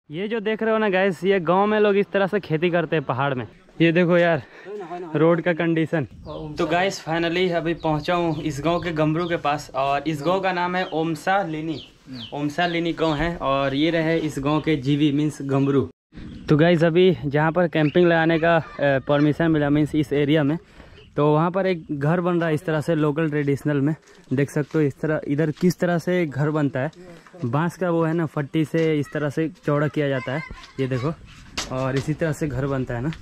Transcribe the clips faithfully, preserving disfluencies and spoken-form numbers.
ये जो देख रहे हो ना गाइस, ये गांव में लोग इस तरह से खेती करते हैं पहाड़ में। ये देखो यार रोड का कंडीशन। तो गाइस फाइनली अभी पहुंचा हूँ इस गांव के गमरू के पास, और इस गांव का नाम है ओमसा लिनी। ओमसा लिनी गांव है, और ये रहे इस गांव के जीवी मीन्स गमरू। तो गाइस अभी जहाँ पर कैंपिंग लगाने का परमिशन मिला मीन्स इस एरिया में, तो वहाँ पर एक घर बन रहा है इस तरह से लोकल ट्रेडिशनल में। देख सकते हो इस तरह इधर किस तरह से घर बनता है। बांस का वो है ना, फट्टी से इस तरह से चौड़ा किया जाता है, ये देखो, और इसी तरह से घर बनता है ना।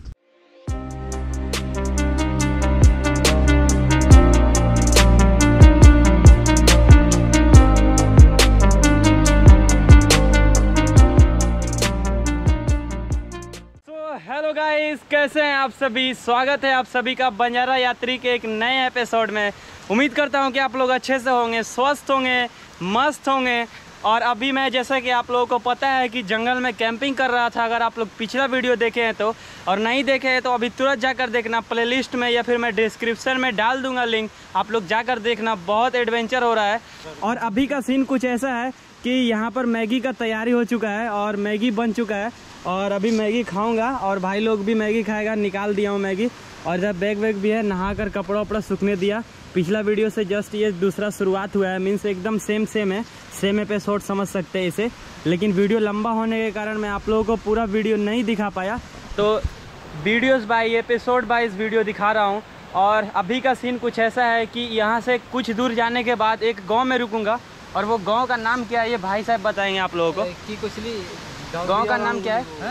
हेलो गाइस, कैसे हैं आप सभी। स्वागत है आप सभी का बंजारा यात्री के एक नए एपिसोड में। उम्मीद करता हूं कि आप लोग अच्छे से होंगे, स्वस्थ होंगे, मस्त होंगे। और अभी मैं, जैसा कि आप लोगों को पता है कि जंगल में कैंपिंग कर रहा था। अगर आप लोग पिछला वीडियो देखे हैं तो, और नहीं देखे हैं तो अभी तुरंत जाकर देखना प्लेलिस्ट में, या फिर मैं डिस्क्रिप्शन में डाल दूंगा लिंक, आप लोग जाकर देखना। बहुत एडवेंचर हो रहा है। और अभी का सीन कुछ ऐसा है कि यहाँ पर मैगी का तैयारी हो चुका है और मैगी बन चुका है, और अभी मैगी खाऊंगा और भाई लोग भी मैगी खाएगा। निकाल दिया हूँ मैगी, और जब बैग वैग भी है, नहा कर कपड़ा वपड़ा सूखने दिया। पिछला वीडियो से जस्ट ये दूसरा शुरुआत हुआ है, मीन्स एकदम सेम सेम है, सेम एपिसोड समझ सकते हैं इसे। लेकिन वीडियो लंबा होने के कारण मैं आप लोगों को पूरा वीडियो नहीं दिखा पाया, तो videos by episode wise video दिखा रहा हूँ। और अभी का सीन कुछ ऐसा है कि यहाँ से कुछ दूर जाने के बाद एक गाँव में रुकूँगा, और वो गाँव का नाम क्या है ये भाई साहब बताएंगे आप लोगों को। की कुचली गाँव का नाम क्या है?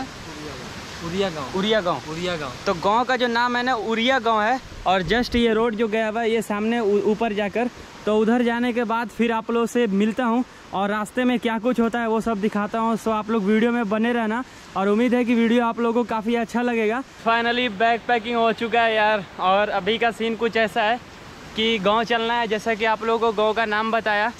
उरिया गांव। उरिया गांव। उरिया गांव। तो गांव का जो नाम है ना उरिया गांव है। और जस्ट ये रोड जो गया हुआ है ये सामने ऊपर जाकर, तो उधर जाने के बाद फिर आप लोगों से मिलता हूं, और रास्ते में क्या कुछ होता है वो सब दिखाता हूं। सो आप लोग वीडियो में बने रहना, और उम्मीद है कि वीडियो आप लोगों को काफ़ी अच्छा लगेगा। फाइनली बैग पैकिंग हो चुका है यार, और अभी का सीन कुछ ऐसा है कि गाँव चलना है, जैसा कि आप लोगों को गाँव का नाम बताया।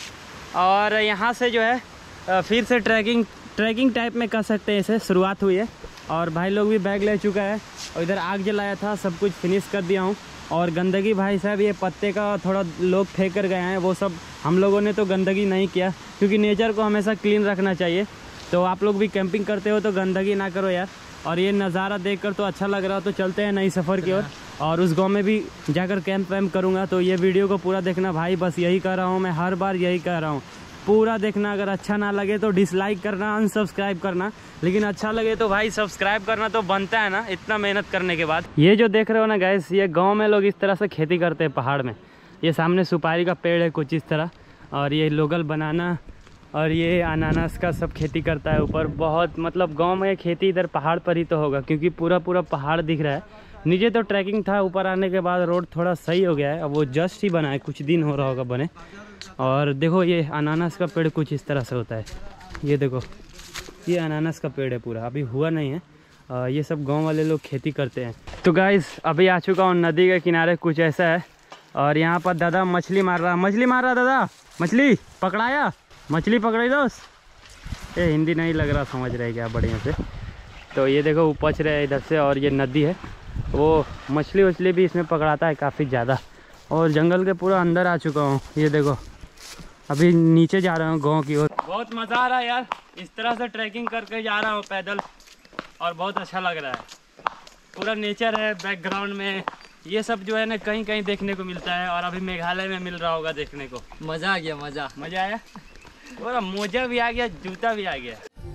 और यहाँ से जो है फिर से ट्रैकिंग ट्रैकिंग टाइप में कर सकते हैं, इसे शुरुआत हुई है। और भाई लोग भी बैग ले चुका है, और इधर आग जलाया था, सब कुछ फिनिश कर दिया हूँ। और गंदगी भाई साहब ये पत्ते का थोड़ा लोग फेंक कर गए हैं, वो सब हम लोगों ने तो गंदगी नहीं किया, क्योंकि नेचर को हमेशा क्लीन रखना चाहिए। तो आप लोग भी कैंपिंग करते हो तो गंदगी ना करो यार। और ये नज़ारा देखकर तो अच्छा लग रहा, तो चलते हैं नई सफ़र की ओर। और उस गाँव में भी जाकर कैंप वैम्प करूँगा, तो ये वीडियो को पूरा देखना भाई, बस यही कर रहा हूँ मैं, हर बार यही कर रहा हूँ, पूरा देखना। अगर अच्छा ना लगे तो डिसलाइक करना, अनसब्सक्राइब करना, लेकिन अच्छा लगे तो भाई सब्सक्राइब करना तो बनता है ना, इतना मेहनत करने के बाद। ये जो देख रहे हो ना गाइस, ये गांव में लोग इस तरह से खेती करते हैं पहाड़ में। ये सामने सुपारी का पेड़ है कुछ इस तरह, और ये लोकल बनाना और ये अनानास का सब खेती करता है ऊपर। बहुत मतलब गाँव में खेती इधर पहाड़ पर ही तो होगा, क्योंकि पूरा पूरा पहाड़ दिख रहा है। नीचे तो ट्रैकिंग था, ऊपर आने के बाद रोड थोड़ा सही हो गया है। अब वो जस्ट ही बना है, कुछ दिन हो रहा होगा बने। और देखो ये अनानास का पेड़ कुछ इस तरह से होता है, ये देखो ये अनानास का पेड़ है पूरा, अभी हुआ नहीं है। आ, ये सब गांव वाले लोग खेती करते हैं। तो गाइस अभी आ चुका हूँ नदी के किनारे, कुछ ऐसा है। और यहाँ पर दादा मछली मार रहा मछली मार रहा दादा मछली पकड़ाया, मछली पकड़ाई दोस्त। ये हिंदी नहीं लग रहा, समझ रहे क्या बढ़िया से। तो ये देखो उपच रहे इधर से, और ये नदी है, वो मछली वछली भी इसमें पकड़ाता है काफ़ी ज़्यादा। और जंगल के पूरा अंदर आ चुका हूँ, ये देखो अभी नीचे जा रहा हूँ गांव की ओर। बहुत मज़ा आ रहा है यार, इस तरह से ट्रैकिंग करके जा रहा हूँ पैदल, और बहुत अच्छा लग रहा है। पूरा नेचर है बैकग्राउंड में, ये सब जो है ना कहीं कहीं देखने को मिलता है, और अभी मेघालय में मिल रहा होगा देखने को। मज़ा आ गया, मज़ा मज़ा आया, पूरा मोजा भी आ गया, जूता भी आ गया।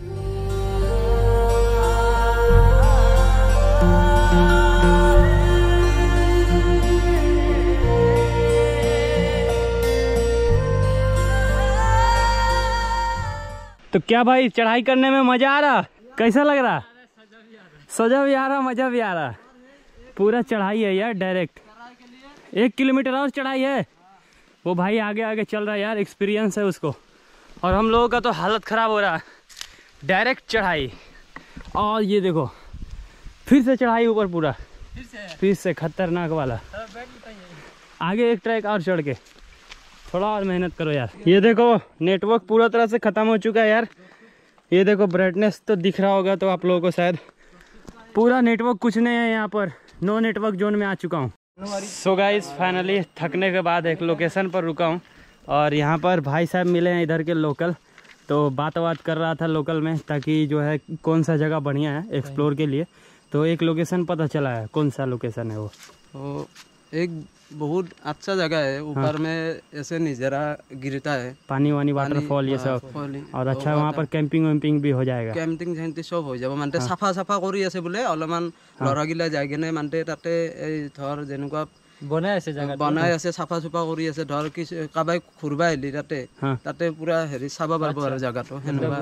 तो क्या भाई चढ़ाई करने में मजा आ रहा, कैसा लग रहा? सजा भी आ रहा, मजा भी आ रहा। पूरा चढ़ाई है यार, डायरेक्ट एक किलोमीटर और चढ़ाई है। वो भाई आगे आगे चल रहा है यार, एक्सपीरियंस है उसको। और हम लोगों का तो हालत ख़राब हो रहा है, डायरेक्ट चढ़ाई। और ये देखो फिर से चढ़ाई ऊपर, पूरा फिर से फिर से खतरनाक वाला। आगे एक ट्रैक और चढ़ के, थोड़ा और मेहनत करो यार। ये देखो नेटवर्क पूरा तरह से ख़त्म हो चुका है यार। ये देखो ब्राइटनेस तो दिख रहा होगा तो आप लोगों को शायद, पूरा नेटवर्क कुछ नहीं है यहाँ पर, नो नेटवर्क जोन में आ चुका हूँ। सो गाइस फाइनली थकने के बाद एक लोकेशन पर रुका हूँ, और यहाँ पर भाई साहब मिले हैं इधर के लोकल। तो तो बात बात कर रहा था लोकल में, ताकि जो है कौन सा जगह बढ़िया है एक्सप्लोर के लिए। तो एक लोकेशन पता चला है, कौन सा लोकेशन है वो? तो एक बहुत अच्छा जगह है, ऊपर हाँ। में ऐसे नज़ारा गिरता है, पानी वानी वाटरफॉल ये सब, और अच्छा वहाँ पर कैंपिंग वैम्पिंग भी हो जाएगा। कैंपिंग जैंटी सब हो যাব मानते साफा साफा কৰি আছে বোলে অলপমান লৰাগিলা যায় কিনে মানতে তাতে এই ধৰ যেনেকুৱা বনাই আছে জায়গা বনাই আছে চাফা চুফা কৰি আছে, ধৰ কি কাবাই ঘুরবা আহিলি তাতে তাতে পুরা হেৰি চাব পারবো আৰু জায়গাটো সেনেকুৱা।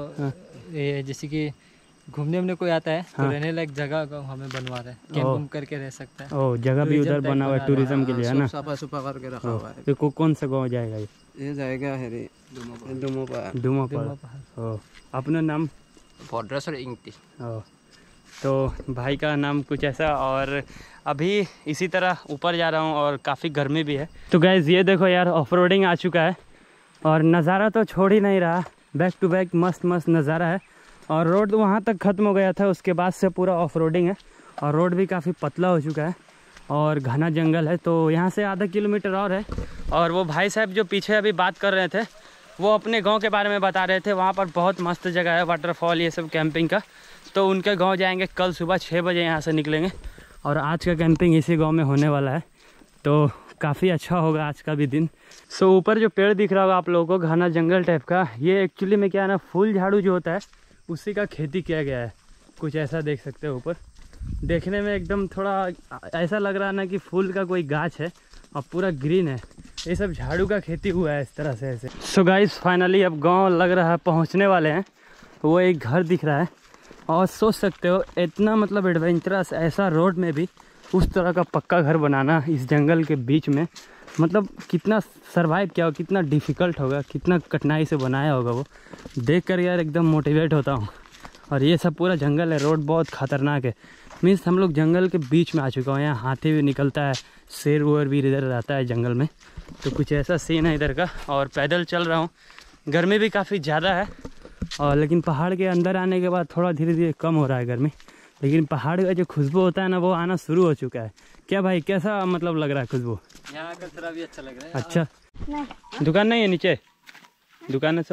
ये जैसे कि घूमने उमने कोई आता है तो रहने लायक जगह को हमें बनवा रहा है, कैंप करके रह सकता है। ओ जगह भी उधर बना हुआ है टूरिज्म के लिए है ना, साफा सुफा करके रखा हुआ है। तो को, कौन सा गांव जाएगा ये? ये जाएगा हेरी डुमोपा। डुमोपा। ओ अपना नाम? भद्रेश्वर इंगती। ओ तो भाई का नाम कुछ ऐसा। और अभी इसी तरह ऊपर जा रहा हूँ और काफ़ी गर्मी भी है। तो गाइस ये देखो यार, ऑफ रोडिंग आ चुका है और नज़ारा तो छोड़ ही नहीं रहा, बैक टू बैक मस्त मस्त नज़ारा है। और रोड वहाँ तक ख़त्म हो गया था, उसके बाद से पूरा ऑफ रोडिंग है और रोड भी काफ़ी पतला हो चुका है और घना जंगल है। तो यहाँ से आधा किलोमीटर और है। और वो भाई साहब जो पीछे अभी बात कर रहे थे, वो अपने गांव के बारे में बता रहे थे। वहाँ पर बहुत मस्त जगह है, वाटरफॉल ये सब कैंपिंग का। तो उनके गांव जाएंगे, कल सुबह छः बजे यहाँ से निकलेंगे और आज का कैंपिंग इसी गांव में होने वाला है। तो काफ़ी अच्छा होगा आज का भी दिन। सो ऊपर जो पेड़ दिख रहा होगा आप लोगों को, घना जंगल टाइप का, ये एक्चुअली में क्या है ना, फूल झाड़ू जो होता है उसी का खेती किया गया है। कुछ ऐसा देख सकते हो ऊपर, देखने में एकदम थोड़ा ऐसा लग रहा है ना कि फूल का कोई गाछ है और पूरा ग्रीन है। ये सब झाड़ू का खेती हुआ है इस तरह से ऐसे। सो गाइस फाइनली अब गांव लग रहा है पहुंचने वाले हैं। वो एक घर दिख रहा है और सोच सकते हो इतना मतलब एडवेंचरस ऐसा रोड में भी उस तरह का पक्का घर बनाना इस जंगल के बीच में, मतलब कितना सरवाइव किया हो, कितना डिफ़िकल्ट होगा, कितना कठिनाई से बनाया होगा। वो देख कर यार एकदम मोटिवेट होता हूँ। और ये सब पूरा जंगल है, रोड बहुत ख़तरनाक है। मीन्स हम लोग जंगल के बीच में आ चुका हूँ। यहाँ हाथी भी निकलता है, शेर वेर भी इधर रहता है जंगल में। तो कुछ ऐसा सीन है इधर का। और पैदल चल रहा हूँ, गर्मी भी काफ़ी ज़्यादा है और लेकिन पहाड़ के अंदर आने के बाद थोड़ा धीरे धीरे कम हो रहा है गर्मी। लेकिन पहाड़ का जो खुशबू होता है ना, वो आना शुरू हो चुका है। क्या भाई, कैसा मतलब लग रहा है खुशबू? यहाँ का थोड़ा भी अच्छा लग रहा है। अच्छा नहीं। दुकान नहीं है नीचे? दुकान है सो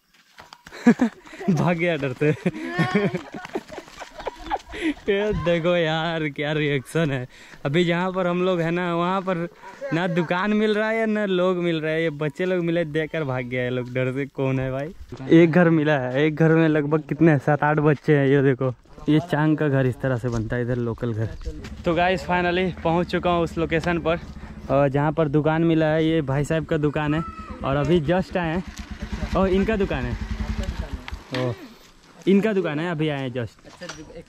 भाग गया डरते। देखो यार क्या रिएक्शन है। अभी जहाँ पर हम लोग है ना, वहाँ पर ना दुकान मिल रहा है ना लोग मिल रहे हैं। ये बच्चे लोग मिले, देखकर भाग गया है लोग डर से। कौन है भाई? एक घर मिला है, एक घर में लगभग कितने सात आठ बच्चे हैं। ये देखो, ये चांग का घर इस तरह से बनता है इधर, लोकल घर। तो गाइस फाइनली पहुंच चुका हूं उस लोकेशन पर और जहां पर दुकान मिला है। ये भाई साहब का दुकान है और अभी जस्ट आए हैं। और इनका दुकान है, ओ इनका दुकान है, अभी आए हैं जस्ट।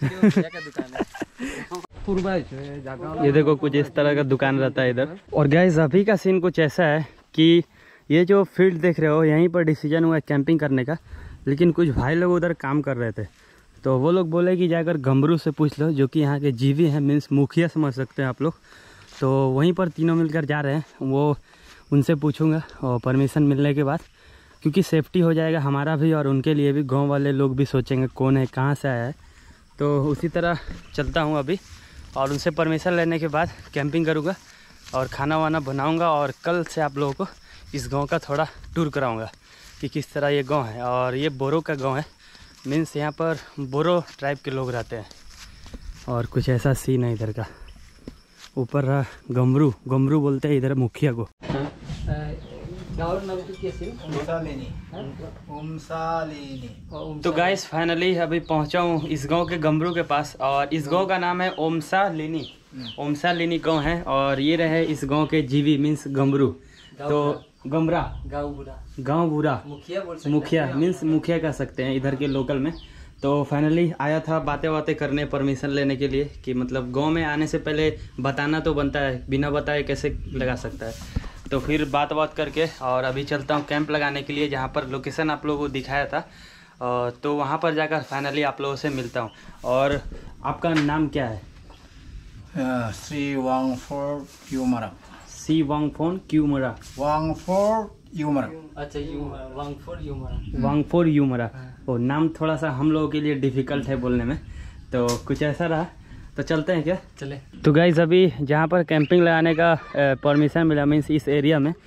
ये देखो कुछ इस तरह का दुकान रहता है इधर। और गाइस अभी का सीन कुछ ऐसा है कि ये जो फील्ड देख रहे हो, यहीं पर डिसीजन हुआ है कैंपिंग करने का। लेकिन कुछ भाई लोग उधर काम कर रहे थे, तो वो लोग बोले कि जाकर गमरू से पूछ लो, जो कि यहाँ के जीवी हैं, मीन्स मुखिया समझ सकते हैं आप लोग। तो वहीं पर तीनों मिलकर जा रहे हैं, वो उनसे पूछूंगा और परमिशन मिलने के बाद, क्योंकि सेफ्टी हो जाएगा हमारा भी और उनके लिए भी। गांव वाले लोग भी सोचेंगे कौन है, कहाँ से आया है। तो उसी तरह चलता हूँ अभी और उनसे परमिशन लेने के बाद कैंपिंग करूँगा और खाना वाना बनाऊँगा। और कल से आप लोगों को इस गाँव का थोड़ा टूर कराऊँगा कि किस तरह ये गाँव है। और ये बोरो का गाँव है, मीन्स यहाँ पर बोरो ट्राइब के लोग रहते हैं। और कुछ ऐसा सीन है इधर का। ऊपर रहा गमरू, गमरू बोलते हैं इधर मुखिया को। तो गाइस फाइनली अभी पहुँचा हूँ इस गांव के गमरू के पास और इस गांव का नाम है ओमसा लीनी। ओमसा लीनी गांव है और ये रहे इस गांव के जीवी मीन्स गमरू। तो गमरा गाँव बुरा, गाँव बुरा, मुखिया बोल सकते, मुखिया मीन्स मुखिया कह सकते हैं इधर के लोकल में। तो फाइनली आया था बातें बातें करने, परमिशन लेने के लिए कि मतलब गांव में आने से पहले बताना तो बनता है, बिना बताए कैसे लगा सकता है। तो फिर बात बात करके और अभी चलता हूँ कैंप लगाने के लिए, जहाँ पर लोकेशन आप लोगों को दिखाया था। तो वहाँ पर जाकर फाइनली आप लोगों से मिलता हूँ। और आपका नाम क्या है? श्री वांगफोर क्यूमरा। सी वांगफोन क्यूमरा। वांगफोर यूमरा। अच्छा यूमरा, वांगफोर यूमरा। वांगफोर यूमरा। वो नाम थोड़ा सा हम लोगों के लिए डिफ़िकल्ट है बोलने में, तो कुछ ऐसा रहा। तो चलते हैं क्या? चले। तो गाइस अभी जहाँ पर कैंपिंग लगाने का परमिशन मिला मीन्स इस एरिया में,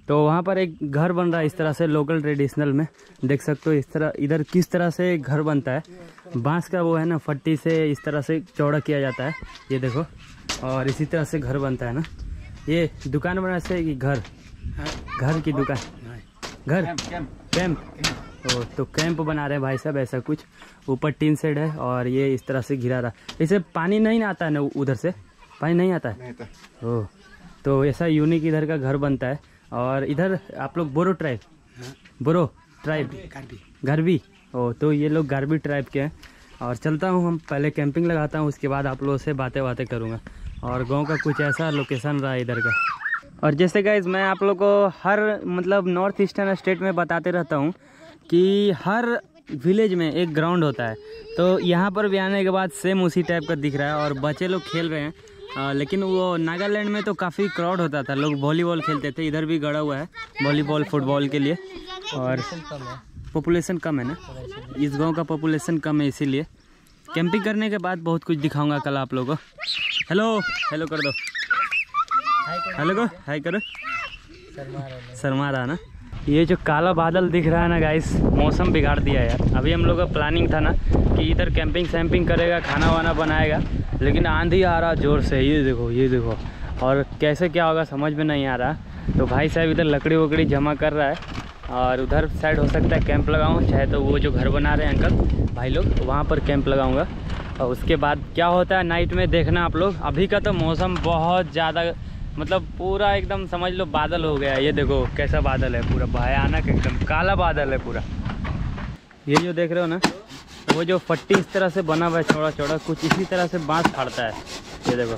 तो वहाँ पर एक घर बन रहा है इस तरह से लोकल ट्रेडिशनल में, देख सकते हो इस तरह इधर किस तरह से घर बनता है। बांस का वो है ना, फट्टी से इस तरह से चौड़ा किया जाता है, ये देखो, और इसी तरह से घर बनता है ना। ये दुकान बना से कि घर घर की दुकान, घर कैंप, ओ तो कैंप बना रहे हैं भाई साहब ऐसा कुछ। ऊपर टीन शेड है और ये इस तरह से घिरा रहा। इसे पानी नहीं आता है ना, उधर से पानी नहीं आता है ओ, तो ऐसा यूनिक इधर का घर बनता है। और इधर आप लोग बोरो ट्राइब, बोरो ट्राइब, गारबी, ओ तो ये लोग गारबी ट्राइब के हैं। और चलता हूँ, हम पहले कैंपिंग लगाता हूँ, उसके बाद आप लोगों से बातें बातें करूँगा। और गांव का कुछ ऐसा लोकेशन रहा है इधर का। और जैसे गाइस मैं आप लोगों को हर मतलब नॉर्थ ईस्टर्न स्टेट में बताते रहता हूँ कि हर विलेज में एक ग्राउंड होता है, तो यहाँ पर भी आने के बाद सेम उसी टाइप का दिख रहा है। और बच्चे लोग खेल रहे हैं, आ, लेकिन वो नागालैंड में तो काफ़ी क्राउड होता था, लोग वॉलीबॉल खेलते थे। इधर भी गड़ा हुआ है वॉलीबॉल फुटबॉल के लिए। और पॉपुलेशन कम है ना, इस गांव का पॉपुलेशन कम है, इसीलिए कैंपिंग करने के बाद बहुत कुछ दिखाऊंगा कल आप लोगों को। हेलो हेलो कर दो, हेलो को हाय करो, शर्मा रहा ना। ये जो काला बादल दिख रहा है ना गाइस, मौसम बिगाड़ दिया यार। अभी हम लोग का प्लानिंग था ना कि इधर कैंपिंग सैम्पिंग करेगा, खाना वाना बनाएगा, लेकिन आंधी आ रहा जोर से, ये देखो ये देखो। और कैसे क्या होगा समझ में नहीं आ रहा। तो भाई साहब इधर लकड़ी वकड़ी जमा कर रहा है, और उधर साइड हो सकता है कैंप लगाऊँ, चाहे तो वो जो घर बना रहे हैं अंकल भाई लोग वहाँ पर कैंप लगाऊँगा। और उसके बाद क्या होता है नाइट में देखना आप लोग। अभी का तो मौसम बहुत ज़्यादा मतलब पूरा एकदम समझ लो बादल हो गया। ये देखो कैसा बादल है, पूरा भयानक एकदम काला बादल है पूरा। ये जो देख रहे हो ना, वो जो फट्टी इस तरह से बना हुआ है चौड़ा चौड़ा, कुछ इसी तरह से बांस फाड़ता है। ये देखो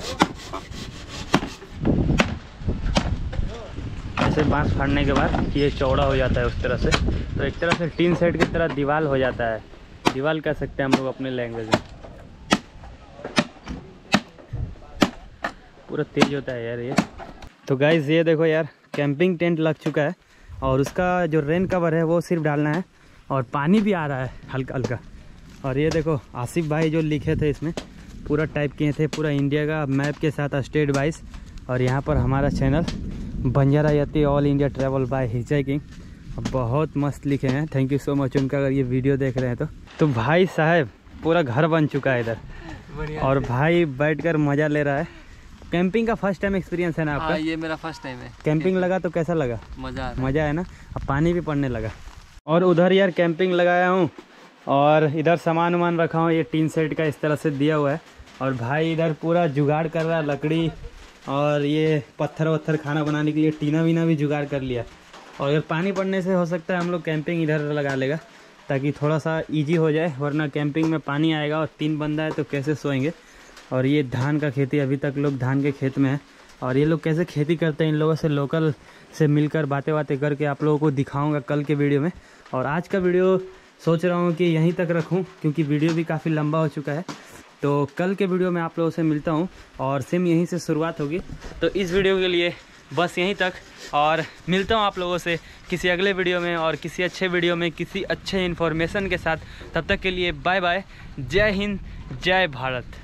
ऐसे बांस फाड़ने के बाद ये चौड़ा हो जाता है उस तरह से, तो एक तरह से टीन सेट की तरह दीवार हो जाता है। दीवार कह सकते हैं हम लोग अपने लैंग्वेज में। पूरा तेज होता है यार ये। तो गाइस ये देखो यार, कैंपिंग टेंट लग चुका है, और उसका जो रेन कवर है वो सिर्फ डालना है, और पानी भी आ रहा है हल्का हल्का। और ये देखो आसिफ भाई जो लिखे थे इसमें पूरा टाइप किए थे, पूरा इंडिया का मैप के साथ स्टेट वाइज। और यहाँ पर हमारा channel Banjara Yati all India travel by hitchhiking, बहुत मस्त लिखे हैं। थैंक यू सो मच उनका, अगर ये वीडियो देख रहे हैं तो। तो भाई साहब पूरा घर बन चुका है इधर, और भाई बैठकर मज़ा ले रहा है। कैंपिंग का फर्स्ट टाइम एक्सपीरियंस है ना आपका? हाँ, ये मेरा फर्स्ट टाइम है। कैंपिंग लगा तो कैसा लगा? मज़ा मज़ा है ना। अब पानी भी पड़ने लगा। और उधर यार कैंपिंग लगाया हूँ, और इधर सामान वामान रखा हूँ, ये टीन सेट का इस तरह से दिया हुआ है। और भाई इधर पूरा जुगाड़ कर रहा है, लकड़ी और ये पत्थर वत्थर खाना बनाने के लिए टीना वीना भी जुगाड़ कर लिया। और अगर पानी पड़ने से हो सकता है हम लोग कैंपिंग इधर लगा लेगा, ताकि थोड़ा सा ईजी हो जाए, वरना कैंपिंग में पानी आएगा और तीन बंदा है तो कैसे सोएंगे। और ये धान का खेती, अभी तक लोग धान के खेत में हैं, और ये लोग कैसे खेती करते हैं, इन लोगों से लोकल से मिलकर बातें बातें करके आप लोगों को दिखाऊंगा कल के वीडियो में। और आज का वीडियो सोच रहा हूँ कि यहीं तक रखूँ, क्योंकि वीडियो भी काफ़ी लंबा हो चुका है। तो कल के वीडियो में आप लोगों से मिलता हूँ, और सेम यहीं से शुरुआत होगी। तो इस वीडियो के लिए बस यहीं तक, और मिलता हूँ आप लोगों से किसी अगले वीडियो में, और किसी अच्छे वीडियो में किसी अच्छे इन्फॉर्मेशन के साथ। तब तक के लिए बाय बाय, जय हिंद, जय भारत।